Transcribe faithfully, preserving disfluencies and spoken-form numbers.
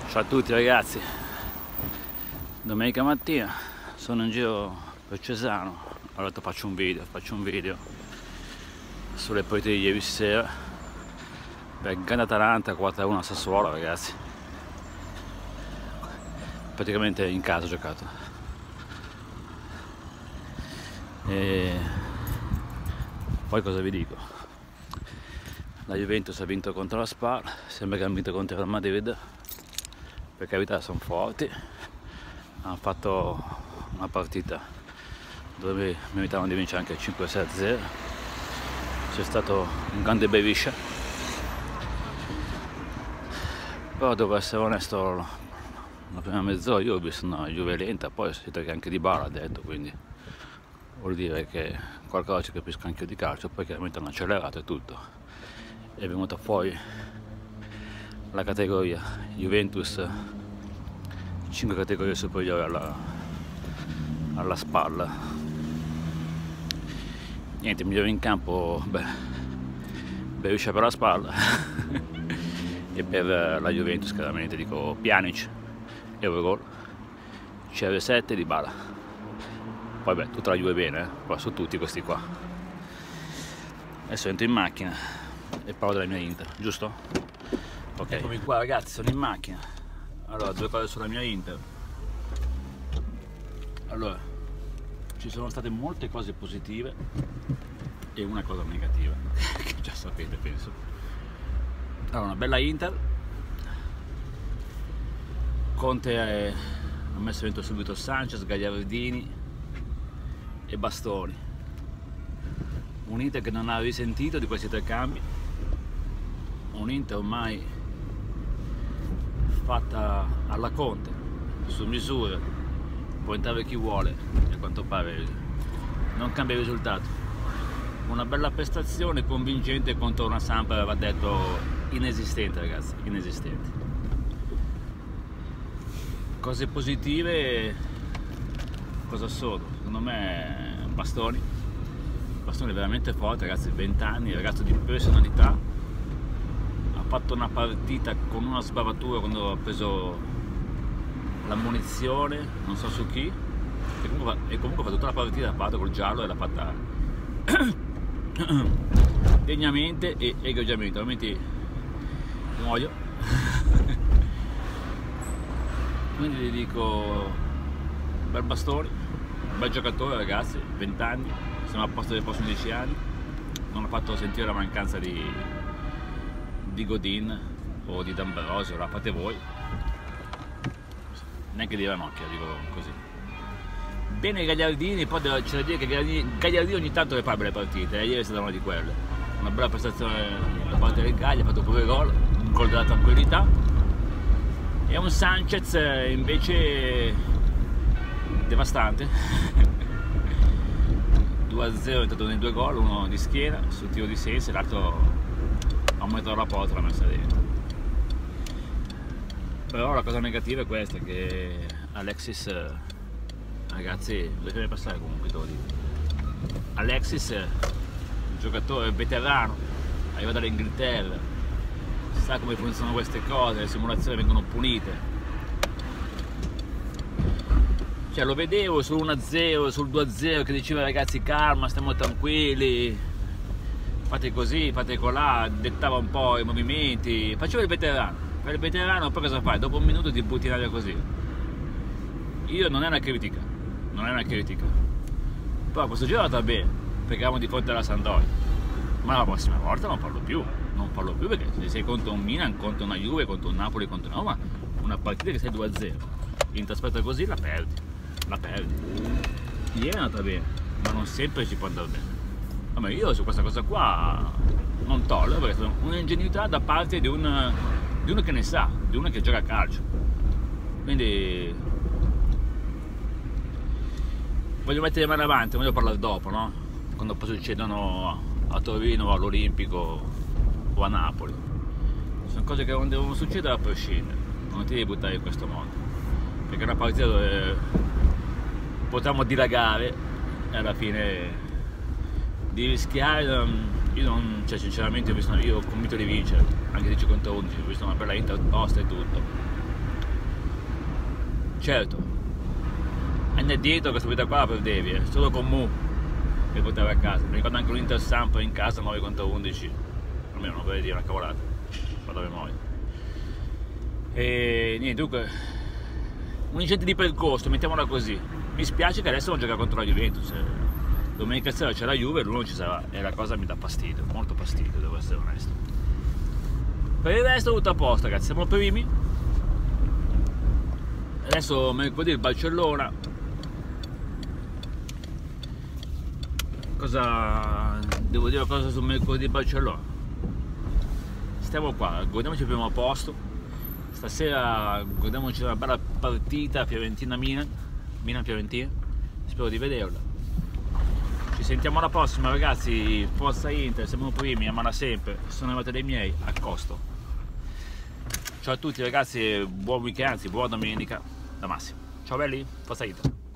Ciao a tutti ragazzi, domenica mattina sono in giro per Cesano, ho detto faccio un video, faccio un video sulle partite di ieri sera per grande Atalanta quattro a uno a Sassuolo ragazzi, praticamente in casa ho giocato e poi cosa vi dico? La Juventus ha vinto contro la Spal, sembra che ha vinto contro il Madrid. Per carità sono forti, hanno fatto una partita dove meritavano di vincere anche cinque sei a zero, c'è stato un grande beviscia, però devo essere onesto, la prima mezz'ora io ho visto una Juve lenta, poi si tratta anche di Bala ha detto, quindi vuol dire che qualcosa ci capisco anche io di calcio, poi chiaramente hanno accelerato e tutto. È venuta fuori la categoria Juventus cinque categorie superiori alla, alla spalla. Niente, migliore in campo, beh, Beriscia per la spalla e per la Juventus chiaramente dico Pjanic, Eurogol, C R sette di Bala. Poi beh, tutta la Juve bene, eh? Qua su tutti questi qua. Adesso entro in macchina e parlo della mia Inter, giusto? Ok, eccomi qua ragazzi, sono in macchina. Allora, due cose sulla mia Inter. Allora, ci sono state molte cose positive e una cosa negativa, che già sapete penso. Allora, una bella Inter. Conte è... ha messo dentro subito Sanchez, Gagliardini e Bastoni. Un Inter che non ha risentito di questi tre cambi. Un Inter ormai fatta alla Conte, su misura, può entrare chi vuole, e a quanto pare non cambia il risultato. Una bella prestazione convincente contro una Samp, aveva detto inesistente ragazzi, inesistente. Cose positive, cosa sono? Secondo me Bastoni, Bastoni è veramente forte ragazzi, venti anni, ragazzo di personalità. Ha fatto una partita con una sbavatura quando ha preso la munizione, non so su chi, e comunque, e comunque ha fatto tutta la partita, ha fatto col giallo e l'ha fatta degnamente e egregiamente, altrimenti muoio. Quindi vi dico, bel Bastoni, bel giocatore ragazzi, venti anni, siamo a posto dei prossimi dieci anni, non ha fatto sentire la mancanza di di Godin o di D'Ambrosio, la fate voi, neanche di Ranocchia, dico così. Bene Gagliardini, poi c'è da dire che Gagliardini ogni tanto le fa belle partite, eh? Ieri è stata una di quelle, una bella prestazione da parte del Gaglia, ha fatto pure gol, un gol della tranquillità, e un Sanchez invece devastante. due a zero è entrato nei due gol, uno di schiena sul tiro di Sensi e l'altro a un metro dalla porta l'ha messa dentro. Però la cosa negativa è questa, che Alexis, ragazzi, dovete passare comunque, te lo dico. Alexis, un giocatore veterano, arriva dall'Inghilterra, sa come funzionano queste cose, le simulazioni vengono punite. Cioè lo vedevo sul uno a zero, sul due a zero che diceva ragazzi calma, stiamo tranquilli, fate così, fate colà, dettava un po' i movimenti, faceva il veterano, per il veterano poi cosa fai? Dopo un minuto ti butti in aria così. Io non è una critica, non è una critica, però questo giro è andata bene, perché eravamo di fronte alla Sampdoria, ma la prossima volta non parlo più, non parlo più perché se sei contro un Milan, contro una Juve, contro un Napoli, contro una Roma, una partita che sei due a zero, in trasferta così la perdi, la perdi. Ieri è andata bene, ma non sempre ci può andare bene. Vabbè, io su questa cosa qua non tollero, perché è un'ingenuità da parte di, un, di uno che ne sa, di uno che gioca a calcio. Quindi voglio mettere le mani avanti, voglio parlare dopo, no? Quando poi succedono a Torino, all'Olimpico o a Napoli. Sono cose che non devono succedere a prescindere, non ti devi buttare in questo modo, perché è una partita dove potremmo dilagare e alla fine di rischiare. Io non, cioè sinceramente ho visto, io ho convinto di vincere anche dieci contro undici, ho visto una bella Inter tosta e tutto, certo, anni dietro questa vita qua la perdevi, eh. Solo con Mu che portava a casa. Mi ricordo anche un Inter Samp in casa nove contro undici, almeno non vorrei dire una cavolata, vado a memoria. E niente, dunque, un incidente di percorso, mettiamola così. Mi spiace che adesso non gioca contro la Juventus. Domenica sera c'è la Juve e lui non ci sarà, e la cosa mi dà fastidio, molto fastidio, devo essere onesto. Per il resto tutto a posto, ragazzi, siamo primi. Adesso mercoledì il Barcellona. Cosa devo dire cosa sul mercoledì il Barcellona? Stiamo qua, godiamoci il primo posto. Stasera godiamoci una bella partita Fiorentina-Milan, Milan-Fiorentina. Spero di vederla. Ci sentiamo alla prossima, ragazzi. Forza Inter, siamo primi, amala sempre. Sono arrivati dei miei a costo. Ciao a tutti, ragazzi, buon weekend, anzi buona domenica da Massimo. Ciao belli, Forza Inter.